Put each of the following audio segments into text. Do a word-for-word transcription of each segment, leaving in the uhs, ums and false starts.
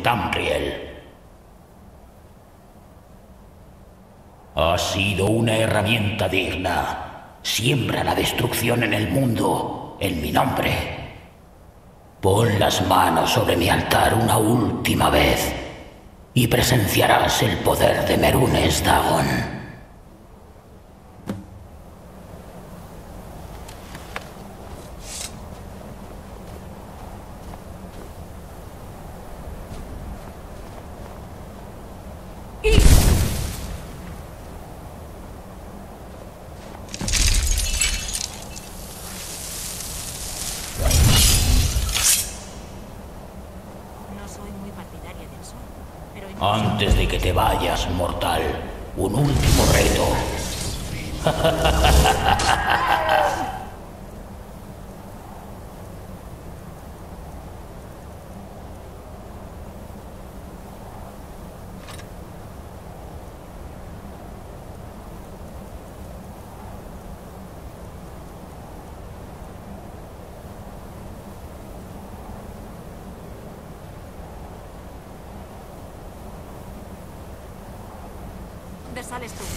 Tamriel. Has sido una herramienta digna. Siembra la destrucción en el mundo, en mi nombre. Pon las manos sobre mi altar una última vez y presenciarás el poder de Merunes Dagon. Antes de que te vayas, mortal, un último reto. ¿Dónde sales tú?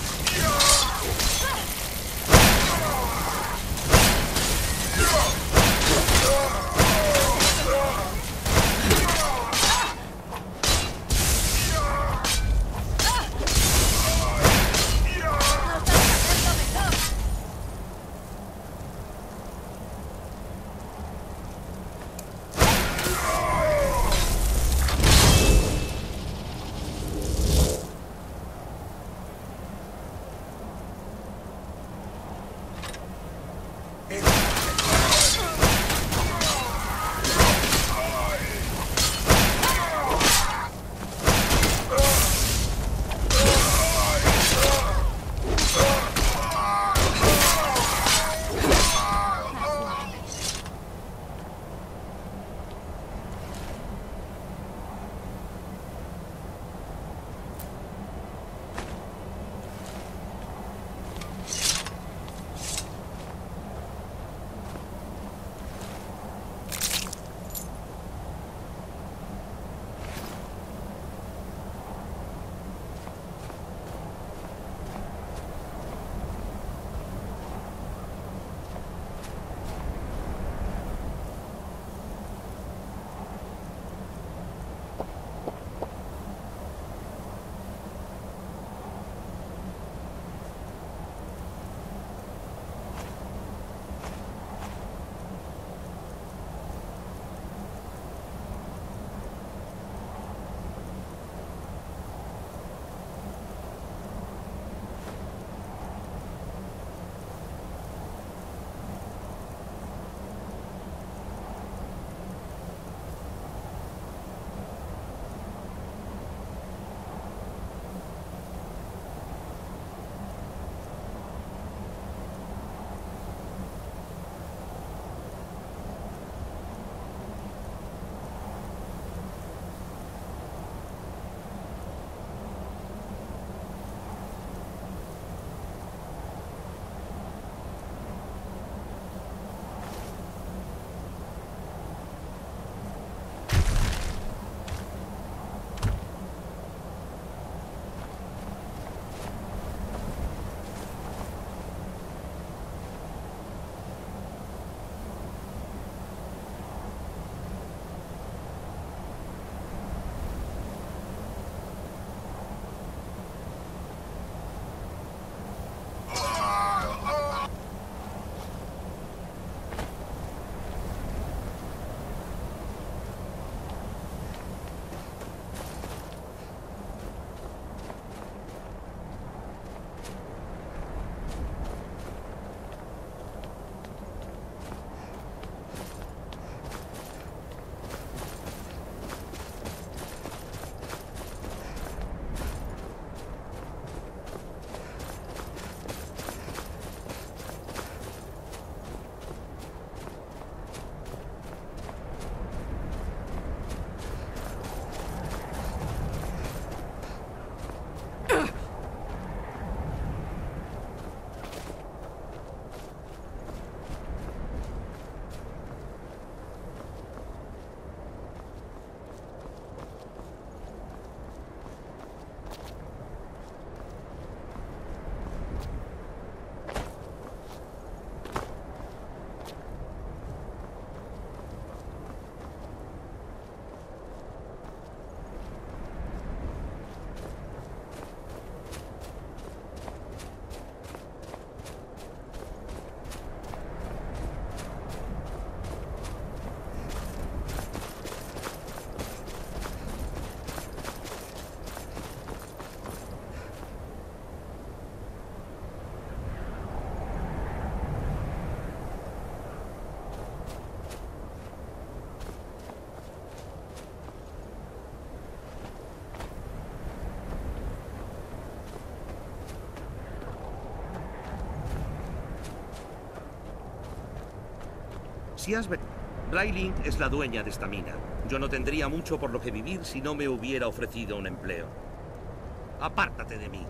Si has venido... Blyling es la dueña de esta mina. Yo no tendría mucho por lo que vivir si no me hubiera ofrecido un empleo. Apártate de mí.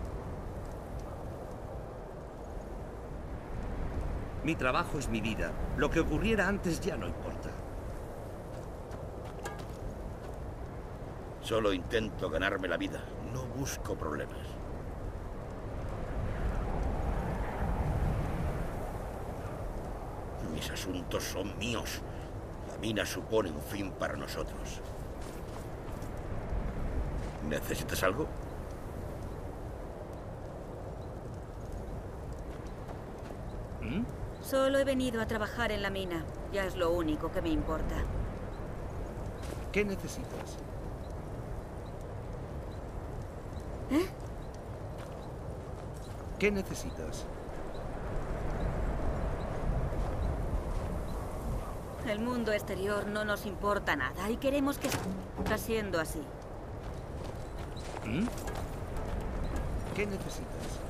Mi trabajo es mi vida. Lo que ocurriera antes ya no importa. Solo intento ganarme la vida. No busco problemas. Mis asuntos son míos. La mina supone un fin para nosotros. ¿Necesitas algo? ¿Mm? Solo he venido a trabajar en la mina. Ya es lo único que me importa. ¿Qué necesitas? ¿Eh? ¿Qué necesitas? El mundo exterior no nos importa nada y queremos que siga siendo así. ¿Mm? ¿Qué necesitas?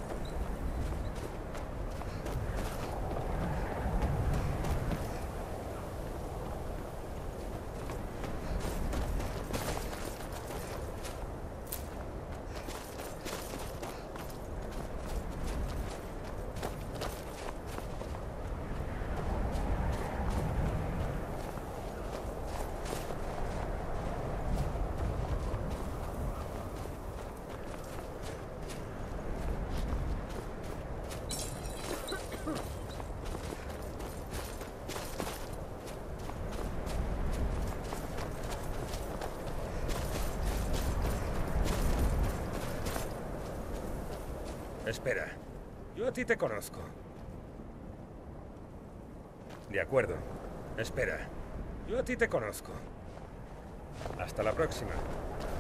Espera, yo a ti te conozco. De acuerdo. Espera, yo a ti te conozco. Hasta la próxima.